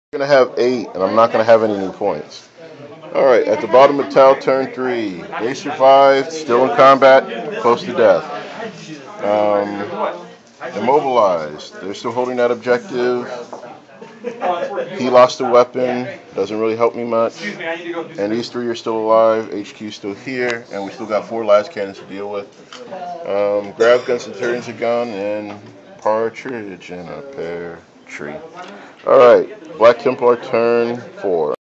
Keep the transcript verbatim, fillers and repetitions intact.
Going to have eight, and I'm not going to have any new points. All right, at the bottom of Tau, turn three. They survived, still in combat, close to death. Um, immobilized. They're still holding that objective. He lost a weapon. Doesn't really help me much. And these three are still alive. H Q's still here, and we still got four last cannons to deal with. Um, grab guns and turns a gun, and partridge in a pear tree. All right, Black Templar turn four.